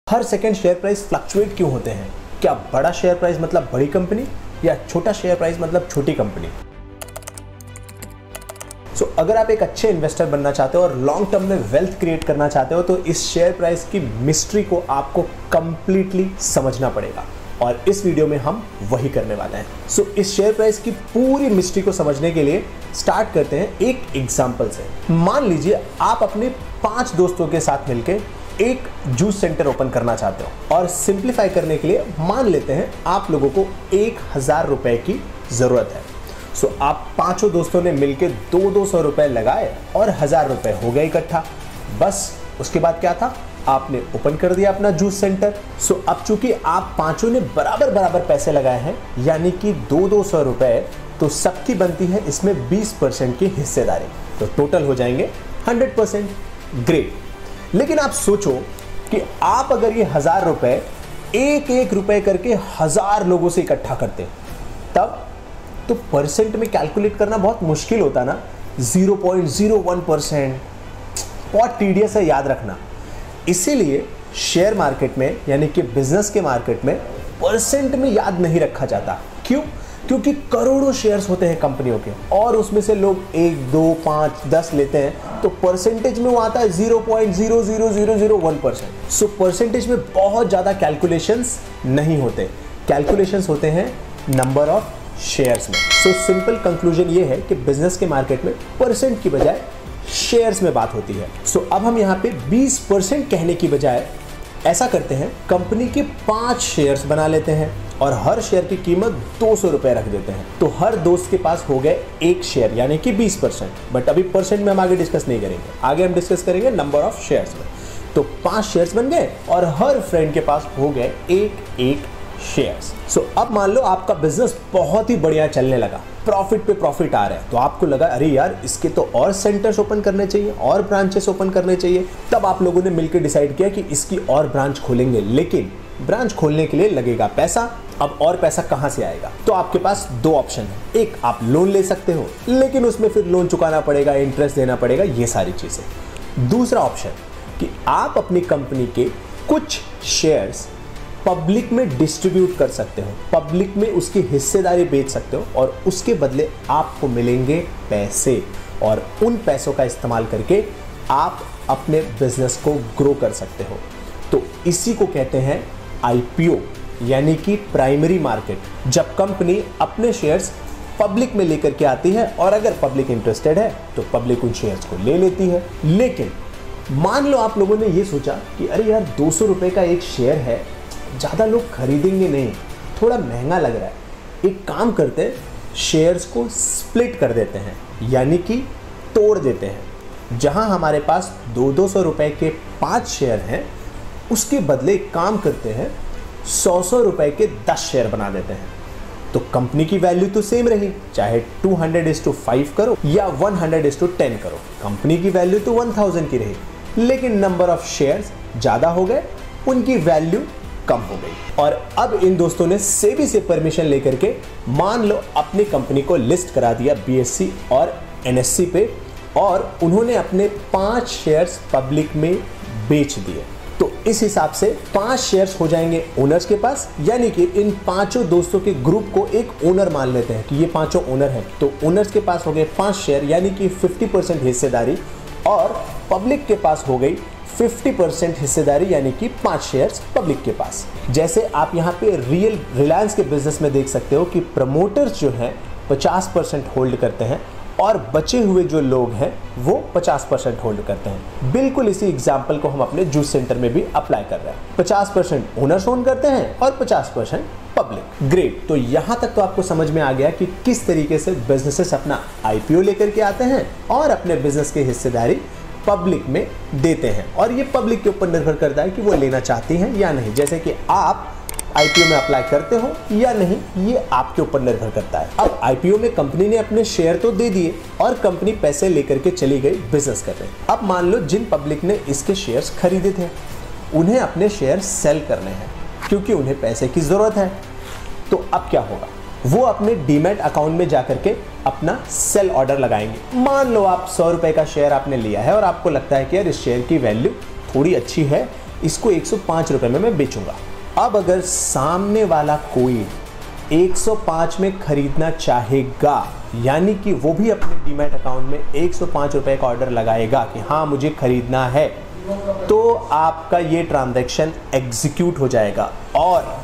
हर second share price fluctuate क्यों होते हैं? क्या बड़ा शेयर प्राइस मतलब बड़ी कंपनी या छोटा शेयर प्राइस मतलब छोटी कंपनी? अगर आप एक अच्छे इन्वेस्टर बनना चाहते हो और लॉन्ग टर्म में वेल्थ क्रिएट करना चाहते हो तो इस शेयर प्राइस की मिस्ट्री को आपको कंप्लीटली समझना पड़ेगा और इस वीडियो में हम वही करने वाले हैं। इस शेयर प्राइस की पूरी मिस्ट्री को समझने के लिए स्टार्ट करते हैं एक एग्जांपल से। मान लीजिए आप अपने 5 दोस्तों के साथ मिलकर एक जूस सेंटर ओपन करना चाहते हो और सिंप्लीफाई करने के लिए मान लेते हैं आप लोगों को 1000 रुपए की जरूरत है। आप 5 दोस्तों ने मिलकर 200 रुपए लगाए और 1000 रुपए हो गए इकट्ठा। बस उसके बाद क्या था, आपने ओपन कर दिया अपना जूस सेंटर। अब चूंकि आप 5 ने बराबर पैसे लगाए हैं यानी कि 200 रुपए, तो सबकी बनती है इसमें 20% की हिस्सेदारी, तो टोटल हो जाएंगे 100%। ग्रेट। लेकिन आप सोचो कि आप अगर ये 1000 रुपए एक रुपए करके 1000 लोगों से इकट्ठा करते तब तो परसेंट में कैलकुलेट करना बहुत मुश्किल होता ना। 0.01%, बहुत टीडियस है याद रखना। इसीलिए शेयर मार्केट में यानी कि बिजनेस के मार्केट में परसेंट में याद नहीं रखा जाता। क्यों? क्योंकि करोड़ों शेयर्स होते हैं कंपनियों के और उसमें से लोग 1, 2, 5, 10 लेते हैं, तो परसेंटेज में वो आता है 0.00001%। परसेंटेज में बहुत ज्यादा कैलकुलेशंस नहीं होते, कैलकुलेशंस होते हैं नंबर ऑफ शेयर्स में। सिंपल कंक्लूजन ये है कि बिजनेस के मार्केट में परसेंट की बजाय शेयर्स में बात होती है। अब हम यहाँ पे 20% कहने की बजाय ऐसा करते हैं, कंपनी के 5 शेयर्स बना लेते हैं और हर शेयर की कीमत 200 रुपए रख देते हैं। तो हर दोस्त के पास हो गए 1 शेयर यानी कि 20%। बट अभी परसेंट में हम आगे डिस्कस नहीं करेंगे, आगे हम डिस्कस करेंगे नंबर ऑफ शेयर्स में। तो 5 शेयर्स बन गए और हर फ्रेंड के पास हो गए 1 शेयर्स। अब मान लो आपका बिजनेस बहुत ही बढ़िया चलने लगा, प्रॉफिट पे प्रॉफिट आ रहा है, तो आपको लगा अरे यार इसके तो और सेंटर्स ओपन करने चाहिए और ब्रांचेस ओपन करने चाहिए। तब आप लोगों ने मिलकर डिसाइड किया कि इसकी और ब्रांच खोलेंगे, लेकिन ब्रांच खोलने के लिए लगेगा पैसा। अब और पैसा कहां से आएगा? तो आपके पास 2 ऑप्शन है। एक, आप लोन ले सकते हो लेकिन उसमें फिर लोन चुकाना पड़ेगा, इंटरेस्ट देना पड़ेगा, ये सारी चीजें। दूसरा ऑप्शन कि आप अपनी कंपनी के कुछ शेयर्स पब्लिक में डिस्ट्रीब्यूट कर सकते हो, पब्लिक में उसकी हिस्सेदारी बेच सकते हो और उसके बदले आपको मिलेंगे पैसे, और उन पैसों का इस्तेमाल करके आप अपने बिजनेस को ग्रो कर सकते हो। तो इसी को कहते हैं आईपीओ यानी कि प्राइमरी मार्केट। जब कंपनी अपने शेयर्स पब्लिक में लेकर के आती है और अगर पब्लिक इंटरेस्टेड है तो पब्लिक उन शेयर्स को ले लेती है। लेकिन मान लो आप लोगों ने ये सोचा कि अरे यार 200 रुपए का एक शेयर है, ज़्यादा लोग खरीदेंगे नहीं, थोड़ा महंगा लग रहा है, एक काम करते हैं शेयर्स को स्प्लिट कर देते हैं यानी कि तोड़ देते हैं। जहां हमारे पास 200 रुपए के 5 शेयर हैं, उसके बदले एक काम करते हैं 100 रुपए के 10 शेयर बना देते हैं। तो कंपनी की वैल्यू तो सेम रही, चाहे 200:5 करो या 100:10 करो, कंपनी की वैल्यू तो 1000 की रही, लेकिन नंबर ऑफ शेयर्स ज़्यादा हो गए, उनकी वैल्यू कम हो गई। और अब इन दोस्तों ने सेबी से परमिशन लेकर के मान लो अपनी कंपनी को लिस्ट करा दिया बीएससी और एनएससी पे, और उन्होंने अपने 5 शेयर्स पब्लिक में बेच दिए। तो इस हिसाब से 5 शेयर्स हो जाएंगे ओनर्स के पास, यानी कि इन 5 दोस्तों के ग्रुप को एक ओनर मान लेते हैं कि ये 5 ओनर हैं। तो ओनर्स के पास हो गए 5 शेयर यानी कि 50% हिस्सेदारी, और पब्लिक के पास हो गई 50% हिस्सेदारी यानी कि 5 शेयर्स पब्लिक के पास। जैसे आप यहाँ पे रिलायंस के बिजनेस में देख सकते हो कि प्रमोटर्स जो हैं 50% होल्ड करते हैं और बचे हुए जो लोग हैं वो 50% होल्ड करते हैं। बिल्कुल इसी एग्जाम्पल को हम अपने जूस सेंटर में भी अप्लाई कर रहे हैं। 50% ओनर्स ओन करते हैं और 50% पब्लिक। ग्रेट। तो यहाँ तक तो आपको समझ में आ गया कि किस तरीके से बिजनेसेस अपना आईपीओ लेकर के आते हैं और अपने बिजनेस की हिस्सेदारी पब्लिक में देते हैं, और ये पब्लिक के ऊपर निर्भर करता है कि वो लेना चाहती हैं या नहीं। जैसे कि आप आईपीओ में अप्लाई करते हो या नहीं, ये आपके ऊपर निर्भर करता है। अब आईपीओ में कंपनी ने अपने शेयर तो दे दिए और कंपनी पैसे लेकर के चली गई बिजनेस करने। अब मान लो जिन पब्लिक ने इसके शेयर्स खरीदे थे उन्हें अपने शेयर सेल करने हैं क्योंकि उन्हें पैसे की जरूरत है। तो अब क्या होगा, वो अपने डीमैट अकाउंट में जाकर के अपना सेल ऑर्डर लगाएंगे। मान लो आप 100 रुपए का शेयर आपने लिया है और आपको लगता है कि यार इस शेयर की वैल्यू थोड़ी अच्छी है, इसको 105 रुपए में मैं बेचूंगा। अब अगर सामने वाला कोई 105 में खरीदना चाहेगा, यानी कि वो भी अपने डीमैट अकाउंट में 105 रुपए का ऑर्डर लगाएगा कि हाँ मुझे खरीदना है, तो आपका ये ट्रांजैक्शन एग्जीक्यूट हो जाएगा और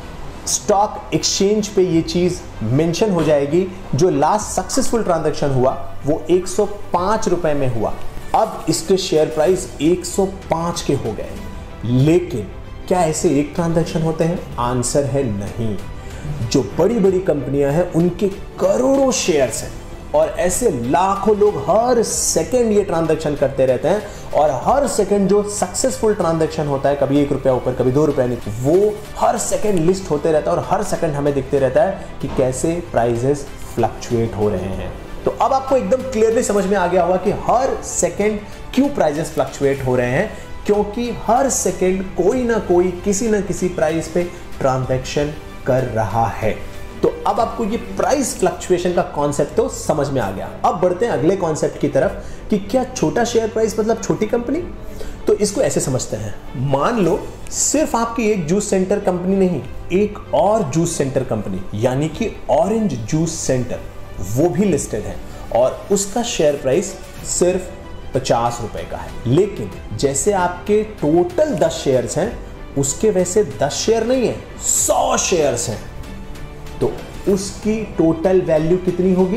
स्टॉक एक्सचेंज पे ये चीज मेंशन हो जाएगी। जो लास्ट सक्सेसफुल ट्रांजैक्शन हुआ वो 105 रुपए में हुआ। अब इसके शेयर प्राइस 105 के हो गए। लेकिन क्या ऐसे एक ट्रांजैक्शन होते हैं? आंसर है नहीं। जो बड़ी बड़ी कंपनियां हैं उनके करोड़ों शेयर्स हैं और ऐसे लाखों लोग हर सेकंड ये ट्रांजैक्शन करते रहते हैं और हर सेकंड जो सक्सेसफुल ट्रांजैक्शन होता है, कभी 1 रुपया ऊपर कभी 2 रुपया नीचे, वो हर सेकंड लिस्ट होते रहता है और हर सेकंड हमें दिखते रहता है कि कैसे प्राइजेस फ्लक्चुएट हो रहे हैं। तो अब आपको एकदम क्लियरली समझ में आ गया होगा कि हर सेकंड क्यों प्राइजेस फ्लक्चुएट हो रहे हैं, क्योंकि हर सेकंड कोई ना कोई किसी ना किसी प्राइस पे ट्रांजैक्शन कर रहा है। तो अब आपको ये प्राइस फ्लक्चुएशन का कॉन्सेप्ट तो समझ में आ गया। अब बढ़ते हैं अगले कॉन्सेप्ट की तरफ कि क्या छोटा शेयर प्राइस मतलब छोटी कंपनी? तो इसको ऐसे समझते हैं, मान लो सिर्फ आपकी एक जूस सेंटर कंपनी नहीं, एक और जूस सेंटर कंपनी यानी कि ऑरेंज जूस सेंटर, वो भी लिस्टेड है और उसका शेयर प्राइस सिर्फ 50 रुपए का है। लेकिन जैसे आपके टोटल 10 शेयर्स हैं, उसके वैसे 10 शेयर नहीं है, 100 शेयर्स हैं, तो उसकी टोटल वैल्यू कितनी होगी?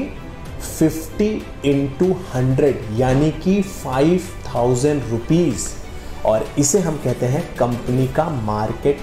50 × 100 यानी कि 5000 रुपीज। और इसे हम कहते हैं कंपनी का मार्केट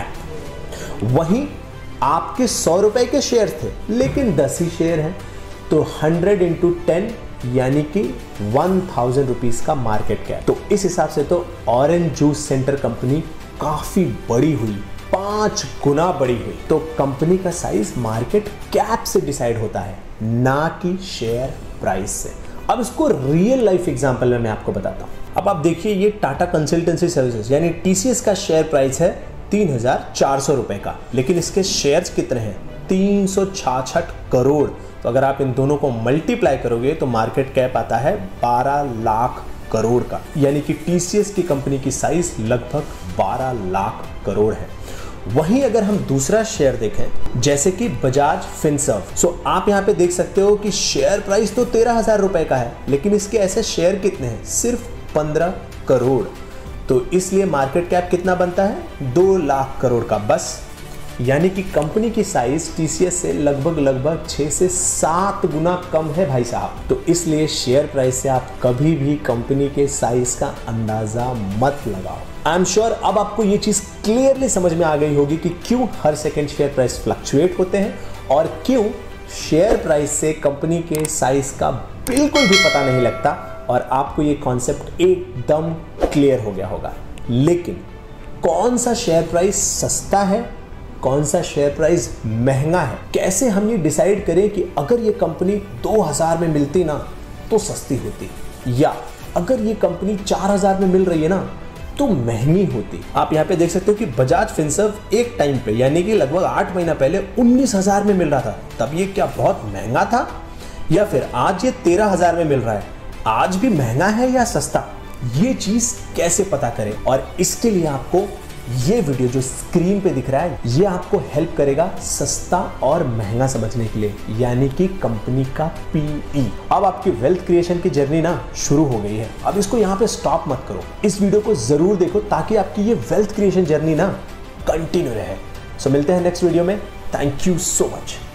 कैप। वहीं आपके 100 रुपए के शेयर थे लेकिन 10 ही शेयर हैं, तो 100 × 10 यानी कि 1000 रुपीज का मार्केट कैप। तो इस हिसाब से तो ऑरेंज जूस सेंटर कंपनी काफी बड़ी हुई, 5 गुना बड़ी हुई। तो कंपनी का साइज मार्केट कैप से डिसाइड होता है, ना कि शेयर प्राइस से। अब इसको रियल लाइफ एग्जांपल में मैं आपको बताता हूं। अब आप देखिए, ये टाटा कंसल्टेंसी सर्विसेज यानी टीसीएस का शेयर प्राइस है 3400 रुपए का, लेकिन इसके शेयर्स कितने हैं? 366 करोड़। तो अगर आप इन दोनों को मल्टीप्लाई करोगे तो मार्केट कैप आता है 12 लाख करोड़ का, यानी कि टीसीएस की कंपनी की साइज लगभग 12 लाख करोड़ है। वहीं अगर हम दूसरा शेयर देखें जैसे कि बजाज फिनसर्व, सो आप यहां पे देख सकते हो कि शेयर प्राइस तो 13,000 रुपए का है, लेकिन इसके ऐसे शेयर कितने हैं? सिर्फ 15 करोड़। तो इसलिए मार्केट कैप कितना बनता है? 2 लाख करोड़ का बस। यानी कि कंपनी की साइज टीसीएस से लगभग 6 से 7 गुना कम है भाई साहब। तो इसलिए शेयर प्राइस से आप कभी भी कंपनी के साइज का अंदाजा मत लगाओ। आई एम श्योर अब आपको ये चीज क्लियरली समझ में आ गई होगी कि क्यों हर सेकंड शेयर प्राइस फ्लक्चुएट होते हैं और क्यों शेयर प्राइस से कंपनी के साइज का बिल्कुल भी पता नहीं लगता, और आपको ये कॉन्सेप्ट एकदम क्लियर हो गया होगा। लेकिन कौन सा शेयर प्राइस सस्ता है, कौन सा शेयर प्राइस महंगा है? कैसे हम ये डिसाइड करें कि अगर ये कंपनी 2000 में मिलती ना तो सस्ती होती, या अगर ये कंपनी 4000 में मिल रही है ना तो महंगी होती? आप यहाँ पे देख सकते हो कि बजाज फिनसर्व एक टाइम पे यानी कि लगभग 8 महीना पहले 19,000 में मिल रहा था, तब ये क्या बहुत महंगा था? या फिर आज ये 13,000 में मिल रहा है, आज भी महंगा है या सस्ता? ये चीज कैसे पता करें? और इसके लिए आपको ये वीडियो जो स्क्रीन पे दिख रहा है, ये आपको हेल्प करेगा सस्ता और महंगा समझने के लिए, यानी कि कंपनी का पीई। अब आपकी वेल्थ क्रिएशन की जर्नी ना शुरू हो गई है। अब इसको यहाँ पे स्टॉप मत करो, इस वीडियो को जरूर देखो ताकि आपकी ये वेल्थ क्रिएशन जर्नी ना कंटिन्यू रहे। सो मिलते हैं नेक्स्ट वीडियो में। Thank you so much.